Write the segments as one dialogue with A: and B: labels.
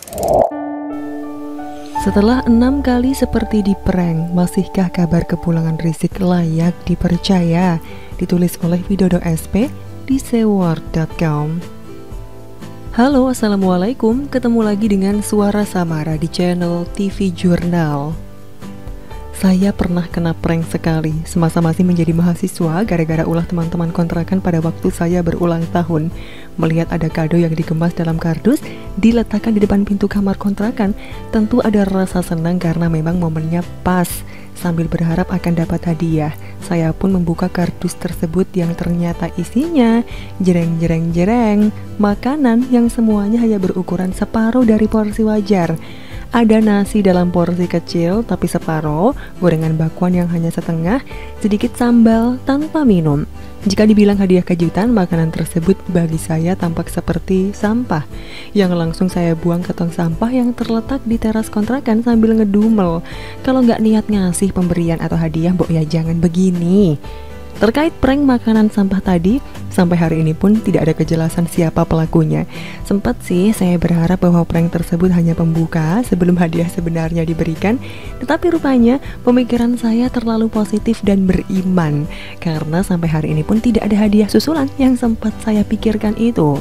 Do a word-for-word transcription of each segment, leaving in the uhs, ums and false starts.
A: Setelah enam kali seperti di prank, masihkah kabar kepulangan Rizik layak dipercaya? Ditulis oleh Widodo S P di seword dot com. Halo, assalamualaikum. Ketemu lagi dengan Suara Samara di channel T V Jurnal. Saya pernah kena prank sekali semasa masih menjadi mahasiswa gara-gara ulah teman-teman kontrakan pada waktu saya berulang tahun. Melihat ada kado yang dikemas dalam kardus diletakkan di depan pintu kamar kontrakan, tentu ada rasa senang karena memang momennya pas. Sambil berharap akan dapat hadiah, saya pun membuka kardus tersebut yang ternyata isinya jereng-jereng-jereng makanan yang semuanya hanya berukuran separuh dari porsi wajar. Ada nasi dalam porsi kecil tapi separuh, gorengan bakwan yang hanya setengah, sedikit sambal tanpa minum. Jika dibilang hadiah kejutan, makanan tersebut bagi saya tampak seperti sampah yang langsung saya buang ke tong sampah yang terletak di teras kontrakan sambil ngedumel. Kalau nggak niat ngasih pemberian atau hadiah, mbok ya jangan begini. Terkait prank makanan sampah tadi, sampai hari ini pun tidak ada kejelasan siapa pelakunya. Sempat sih saya berharap bahwa prank tersebut hanya pembuka sebelum hadiah sebenarnya diberikan, tetapi rupanya pemikiran saya terlalu positif dan beriman, karena sampai hari ini pun tidak ada hadiah susulan yang sempat saya pikirkan itu.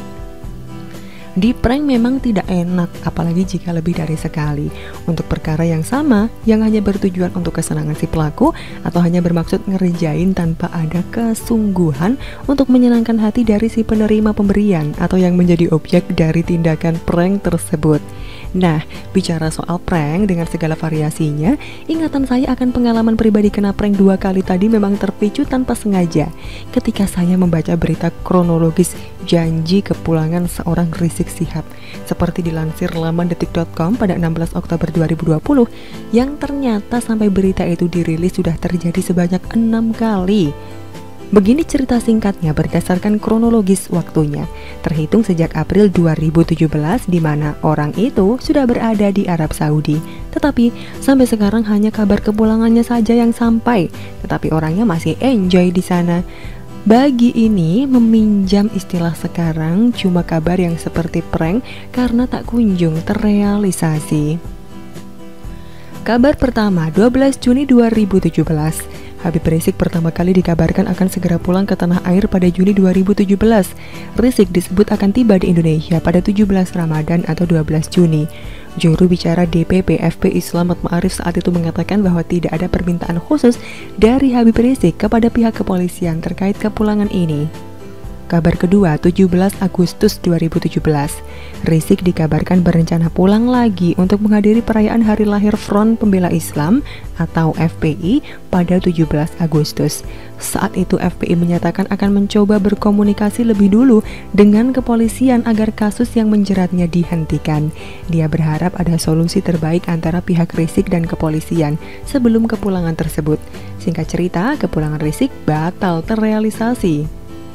A: Di prank memang tidak enak, apalagi jika lebih dari sekali untuk perkara yang sama yang hanya bertujuan untuk kesenangan si pelaku atau hanya bermaksud ngerjain tanpa ada kesungguhan untuk menyenangkan hati dari si penerima pemberian atau yang menjadi objek dari tindakan prank tersebut. Nah, bicara soal prank dengan segala variasinya, ingatan saya akan pengalaman pribadi kena prank dua kali tadi memang terpicu tanpa sengaja ketika saya membaca berita kronologis janji kepulangan seorang Rizik Syihab seperti dilansir laman detik dot com pada enam belas Oktober dua ribu dua puluh, yang ternyata sampai berita itu dirilis sudah terjadi sebanyak enam kali. Begini cerita singkatnya berdasarkan kronologis waktunya, terhitung sejak April dua ribu tujuh belas, di mana orang itu sudah berada di Arab Saudi. Tetapi sampai sekarang hanya kabar kepulangannya saja yang sampai, tetapi orangnya masih enjoy di sana. Bagi ini, meminjam istilah sekarang, cuma kabar yang seperti prank karena tak kunjung terrealisasi. Kabar pertama, dua belas Juni dua ribu tujuh belas. Habib Rizik pertama kali dikabarkan akan segera pulang ke tanah air pada Juni dua ribu tujuh belas. Rizik disebut akan tiba di Indonesia pada tujuh belas Ramadan atau dua belas Juni. Juru bicara D P P F P I Slamet Ma'arif saat itu mengatakan bahwa tidak ada permintaan khusus dari Habib Rizik kepada pihak kepolisian terkait kepulangan ini. Kabar kedua, tujuh belas Agustus dua ribu tujuh belas. Rizik dikabarkan berencana pulang lagi untuk menghadiri perayaan hari lahir Front Pembela Islam atau F P I pada tujuh belas Agustus. Saat itu F P I menyatakan akan mencoba berkomunikasi lebih dulu dengan kepolisian agar kasus yang menjeratnya dihentikan. Dia berharap ada solusi terbaik antara pihak Rizik dan kepolisian sebelum kepulangan tersebut. Singkat cerita, kepulangan Rizik batal terrealisasi.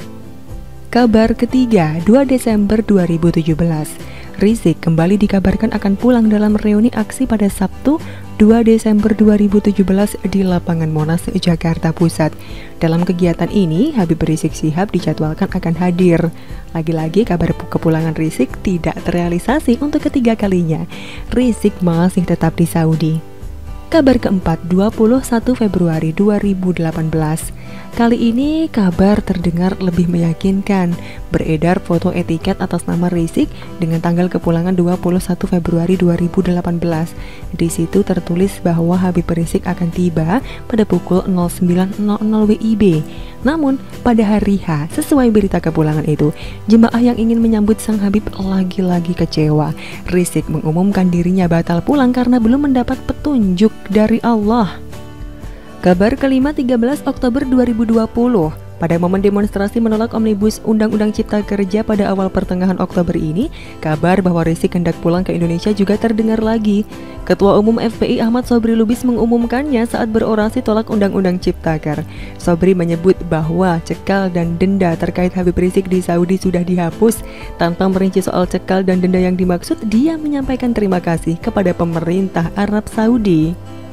A: Kabar ketiga, dua Desember dua ribu tujuh belas. Rizik kembali dikabarkan akan pulang dalam reuni aksi pada Sabtu dua Desember dua ribu tujuh belas di lapangan Monas, Jakarta Pusat. Dalam kegiatan ini, Habib Rizik Syihab dijadwalkan akan hadir. Lagi-lagi kabar kepulangan Rizik tidak terrealisasi untuk ketiga kalinya. Rizik masih tetap di Saudi. Kabar keempat, dua puluh satu Februari dua ribu delapan belas. Kali ini kabar terdengar lebih meyakinkan. Beredar foto etiket atas nama Rizik dengan tanggal kepulangan dua puluh satu Februari dua ribu delapan belas. Di situ tertulis bahwa Habib Rizik akan tiba pada pukul nol sembilan nol nol W I B. Namun pada hari H, sesuai berita kepulangan itu, jemaah yang ingin menyambut sang Habib lagi-lagi kecewa. Rizik mengumumkan dirinya batal pulang karena belum mendapat petunjuk dari Allah. Kabar kelima, tiga belas Oktober dua ribu dua puluh. Pada momen demonstrasi menolak Omnibus Undang-Undang Cipta Kerja pada awal pertengahan Oktober ini, kabar bahwa Rizik hendak pulang ke Indonesia juga terdengar lagi. Ketua Umum F P I Ahmad Sobri Lubis mengumumkannya saat berorasi tolak Undang-Undang Ciptaker. Sobri menyebut bahwa cekal dan denda terkait Habib Rizik di Saudi sudah dihapus. Tanpa merinci soal cekal dan denda yang dimaksud, dia menyampaikan terima kasih kepada pemerintah Arab Saudi.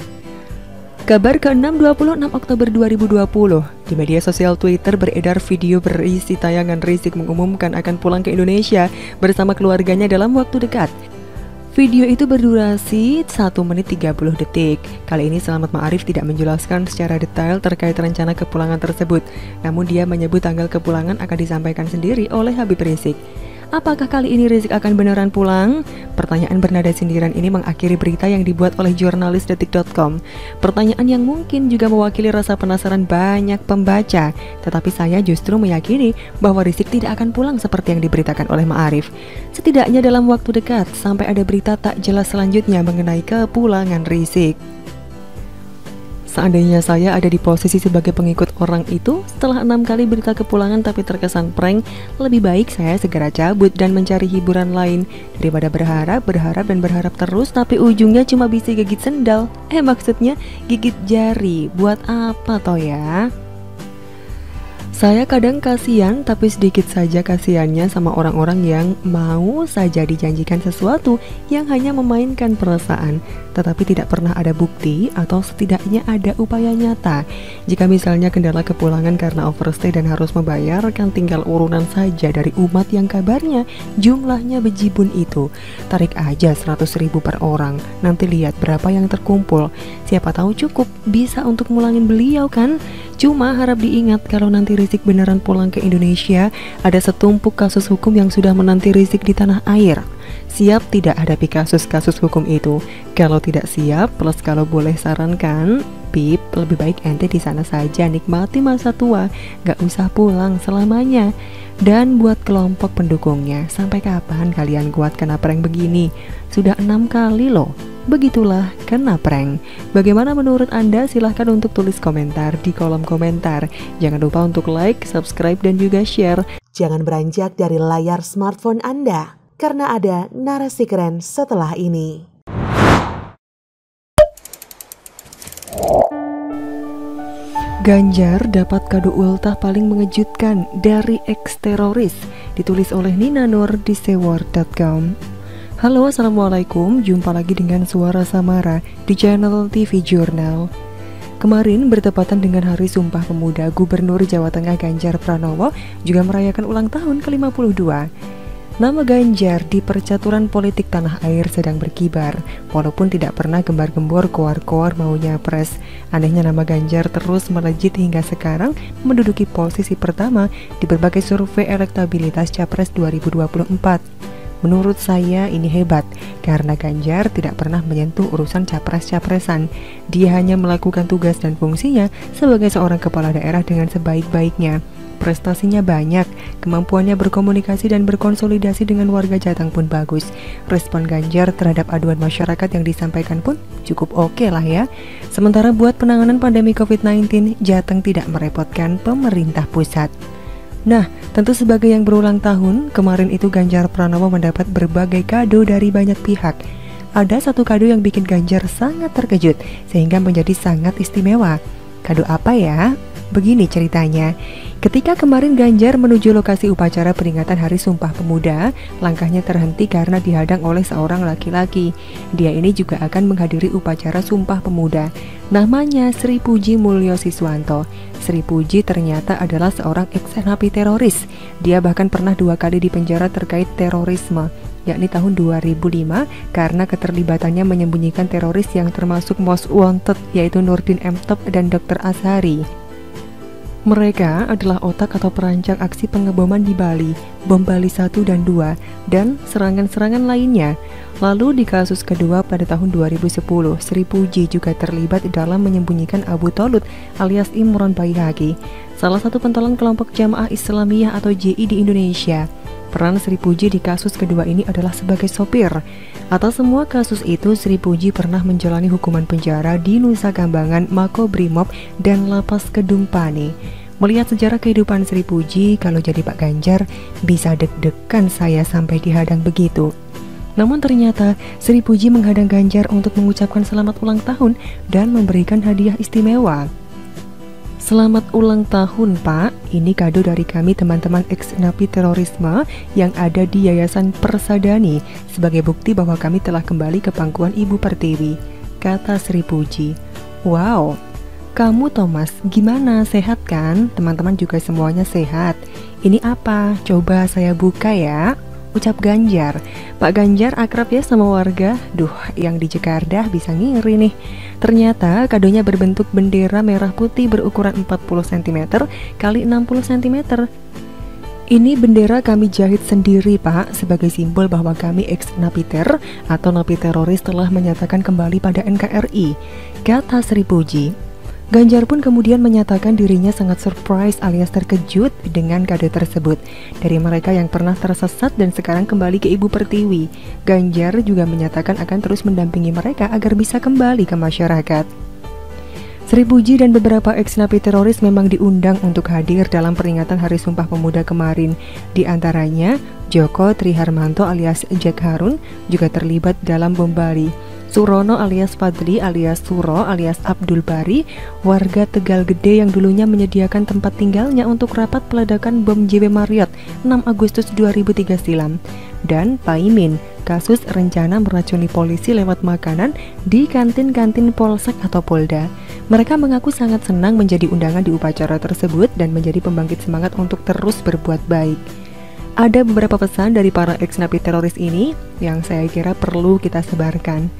A: Kabar keenam, dua puluh enam Oktober dua ribu dua puluh. Di media sosial Twitter beredar video berisi tayangan Rizik mengumumkan akan pulang ke Indonesia bersama keluarganya dalam waktu dekat. Video itu berdurasi satu menit tiga puluh detik. Kali ini Selamat Ma'arif tidak menjelaskan secara detail terkait rencana kepulangan tersebut. Namun dia menyebut tanggal kepulangan akan disampaikan sendiri oleh Habib Rizik. Apakah kali ini Rizik akan beneran pulang? Pertanyaan bernada sindiran ini mengakhiri berita yang dibuat oleh jurnalis detik titik com. Pertanyaan yang mungkin juga mewakili rasa penasaran banyak pembaca. Tetapi saya justru meyakini bahwa Rizik tidak akan pulang seperti yang diberitakan oleh Ma'arif. Setidaknya dalam waktu dekat, sampai ada berita tak jelas selanjutnya mengenai kepulangan Rizik. Seandainya saya ada di posisi sebagai pengikut orang itu, setelah enam kali berita kepulangan tapi terkesan prank, lebih baik saya segera cabut dan mencari hiburan lain daripada berharap, berharap dan berharap terus tapi ujungnya cuma bisa gigit sendal. Eh maksudnya gigit jari. Buat apa toh ya? Saya kadang kasihan, tapi sedikit saja kasihannya sama orang-orang yang mau saja dijanjikan sesuatu yang hanya memainkan perasaan, tetapi tidak pernah ada bukti atau setidaknya ada upaya nyata. Jika misalnya kendala kepulangan karena overstay dan harus membayar, kan tinggal urunan saja dari umat yang kabarnya jumlahnya bejibun itu. Tarik aja seratus ribu per orang, nanti lihat berapa yang terkumpul. Siapa tahu cukup, bisa untuk ngulangin beliau kan? Cuma harap diingat kalau nanti Rizik beneran pulang ke Indonesia, ada setumpuk kasus hukum yang sudah menanti Rizik di tanah air. Siap tidak hadapi kasus-kasus hukum itu? Kalau tidak siap, plus kalau boleh sarankan, Pip, lebih baik ente di sana saja nikmati masa tua, gak usah pulang selamanya. Dan buat kelompok pendukungnya, sampai kapan kalian kuat kena prank begini? Sudah enam kali loh. Begitulah kena prank. Bagaimana menurut Anda? Silahkan untuk tulis komentar di kolom komentar. Jangan lupa untuk like, subscribe, dan juga share.
B: Jangan beranjak dari layar smartphone Anda, karena ada narasi keren setelah ini.
A: Ganjar dapat kado ultah paling mengejutkan dari ex-teroris, ditulis oleh Nina Nur di sewar titik com. Halo, assalamualaikum, jumpa lagi dengan Suara Samara di channel T V Jurnal. Kemarin bertepatan dengan Hari Sumpah Pemuda, Gubernur Jawa Tengah Ganjar Pranowo juga merayakan ulang tahun ke lima puluh dua. Nama Ganjar di percaturan politik tanah air sedang berkibar, walaupun tidak pernah gembar-gembor koar-koar maunya pres. Anehnya nama Ganjar terus melejit hingga sekarang menduduki posisi pertama di berbagai survei elektabilitas Capres dua ribu dua puluh empat. Menurut saya ini hebat, karena Ganjar tidak pernah menyentuh urusan capres-capresan. Dia hanya melakukan tugas dan fungsinya sebagai seorang kepala daerah dengan sebaik-baiknya. Prestasinya banyak, kemampuannya berkomunikasi dan berkonsolidasi dengan warga Jateng pun bagus. Respon Ganjar terhadap aduan masyarakat yang disampaikan pun cukup oke lah ya. Sementara buat penanganan pandemi covid sembilan belas, Jateng tidak merepotkan pemerintah pusat. Nah, tentu sebagai yang berulang tahun, kemarin itu Ganjar Pranowo mendapat berbagai kado dari banyak pihak. Ada satu kado yang bikin Ganjar sangat terkejut, sehingga menjadi sangat istimewa. Kado apa ya? Begini ceritanya. Ketika kemarin Ganjar menuju lokasi upacara peringatan Hari Sumpah Pemuda, langkahnya terhenti karena dihadang oleh seorang laki-laki. Dia ini juga akan menghadiri upacara Sumpah Pemuda. Namanya Sri Puji Mulyo Siswanto. Sri Puji ternyata adalah seorang ex-napi teroris. Dia bahkan pernah dua kali dipenjara terkait terorisme, yakni tahun dua ribu lima karena keterlibatannya menyembunyikan teroris yang termasuk most wanted, yaitu Nurdin M Top dan dokter Azhari. Mereka adalah otak atau perancang aksi pengeboman di Bali, bom Bali satu dan dua, dan serangan-serangan lainnya. Lalu di kasus kedua pada tahun dua ribu sepuluh, Sri Puji juga terlibat dalam menyembunyikan Abu Tolut alias Imron Baihaqi, salah satu pentolan kelompok Jamaah Islamiyah atau J I di Indonesia. Peran Sri Puji di kasus kedua ini adalah sebagai sopir. Atas semua kasus itu, Sri Puji pernah menjalani hukuman penjara di Nusa Kambangan, Makobrimob, dan Lapas Kedung Pane. Melihat sejarah kehidupan Sri Puji, kalau jadi Pak Ganjar, bisa deg-degan saya sampai dihadang begitu. Namun ternyata Sri Puji menghadang Ganjar untuk mengucapkan selamat ulang tahun dan memberikan hadiah istimewa. Selamat ulang tahun Pak, ini kado dari kami teman-teman ex-napi terorisme yang ada di Yayasan Persadani sebagai bukti bahwa kami telah kembali ke pangkuan Ibu Pertiwi, kata Sri Puji. Wow, kamu Thomas, gimana, sehat kan? Teman-teman juga semuanya sehat. Ini apa? Coba saya buka ya. Ucap Ganjar. Pak Ganjar akrab ya sama warga. Duh, yang di Jakarta bisa ngiri nih. Ternyata kadonya berbentuk bendera merah putih berukuran empat puluh sentimeter kali enam puluh sentimeter. Ini bendera kami jahit sendiri Pak, sebagai simbol bahwa kami ex-napiter atau napi teroris telah menyatakan kembali pada N K R I, kata Sri Puji. Ganjar pun kemudian menyatakan dirinya sangat surprise alias terkejut dengan kado tersebut dari mereka yang pernah tersesat dan sekarang kembali ke Ibu Pertiwi. Ganjar juga menyatakan akan terus mendampingi mereka agar bisa kembali ke masyarakat. Sri Puji dan beberapa ex-napi teroris memang diundang untuk hadir dalam peringatan Hari Sumpah Pemuda kemarin. Di antaranya, Joko Triharmanto alias Jack Harun juga terlibat dalam bom Bali. Surono alias Fadli alias Suro alias Abdul Bari, warga Tegal Gede yang dulunya menyediakan tempat tinggalnya untuk rapat peledakan bom J W Marriott enam Agustus dua ribu tiga silam. Dan Paimin, kasus rencana meracuni polisi lewat makanan di kantin-kantin Polsek atau Polda. Mereka mengaku sangat senang menjadi undangan di upacara tersebut dan menjadi pembangkit semangat untuk terus berbuat baik. Ada beberapa pesan dari para ex-napi teroris ini yang saya kira perlu kita sebarkan.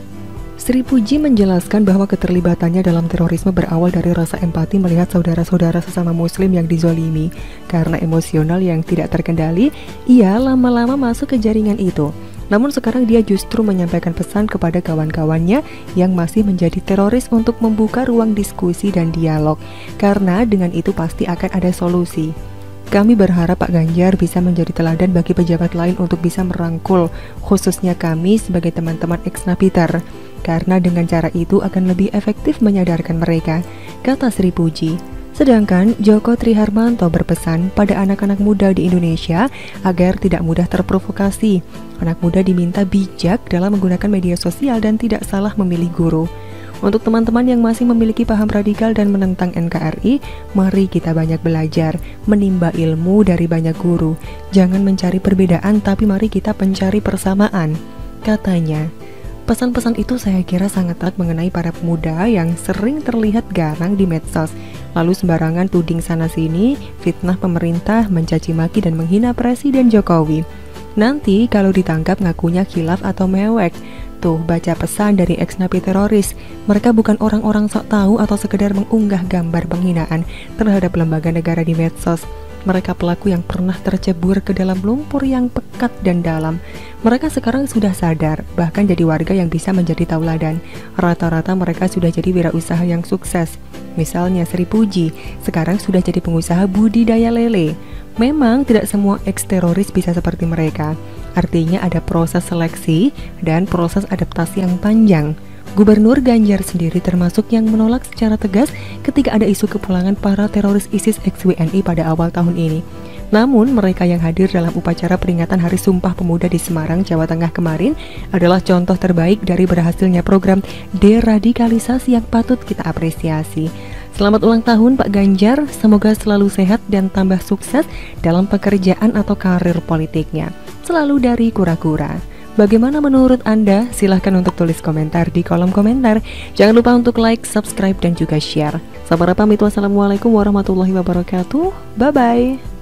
A: Sri Puji menjelaskan bahwa keterlibatannya dalam terorisme berawal dari rasa empati melihat saudara-saudara sesama muslim yang dizolimi. Karena emosional yang tidak terkendali, ia lama-lama masuk ke jaringan itu. Namun sekarang dia justru menyampaikan pesan kepada kawan-kawannya yang masih menjadi teroris untuk membuka ruang diskusi dan dialog. Karena dengan itu pasti akan ada solusi. Kami berharap Pak Ganjar bisa menjadi teladan bagi pejabat lain untuk bisa merangkul, khususnya kami sebagai teman-teman ex-napiter. Karena dengan cara itu akan lebih efektif menyadarkan mereka, kata Sri Puji. Sedangkan Joko Triharmanto berpesan pada anak-anak muda di Indonesia agar tidak mudah terprovokasi. Anak muda diminta bijak dalam menggunakan media sosial dan tidak salah memilih guru. Untuk teman-teman yang masih memiliki paham radikal dan menentang N K R I, mari kita banyak belajar, menimba ilmu dari banyak guru. Jangan mencari perbedaan, tapi mari kita mencari persamaan, katanya. Pesan-pesan itu saya kira sangat erat mengenai para pemuda yang sering terlihat garang di medsos, lalu sembarangan tuding sana-sini, fitnah pemerintah, mencaci maki dan menghina Presiden Jokowi. Nanti kalau ditangkap ngakunya khilaf atau mewek. Tuh, baca pesan dari ex-napi teroris. Mereka bukan orang-orang sok tahu atau sekedar mengunggah gambar penghinaan terhadap lembaga negara di medsos. Mereka pelaku yang pernah tercebur ke dalam lumpur yang pekat dan dalam. Mereka sekarang sudah sadar, bahkan jadi warga yang bisa menjadi tauladan. Rata-rata mereka sudah jadi wirausaha yang sukses. Misalnya Sri Puji, sekarang sudah jadi pengusaha budidaya lele. Memang tidak semua ex-teroris bisa seperti mereka. Artinya ada proses seleksi dan proses adaptasi yang panjang. Gubernur Ganjar sendiri termasuk yang menolak secara tegas ketika ada isu kepulangan para teroris ISIS ex W N I pada awal tahun ini. Namun mereka yang hadir dalam upacara peringatan Hari Sumpah Pemuda di Semarang, Jawa Tengah kemarin adalah contoh terbaik dari berhasilnya program deradikalisasi yang patut kita apresiasi. Selamat ulang tahun Pak Ganjar, semoga selalu sehat dan tambah sukses dalam pekerjaan atau karir politiknya. Selalu dari Kura-Kura. Bagaimana menurut Anda? Silahkan untuk tulis komentar di kolom komentar. Jangan lupa untuk like, subscribe, dan juga share. Sabar pamit, wassalamualaikum warahmatullahi wabarakatuh. Bye-bye.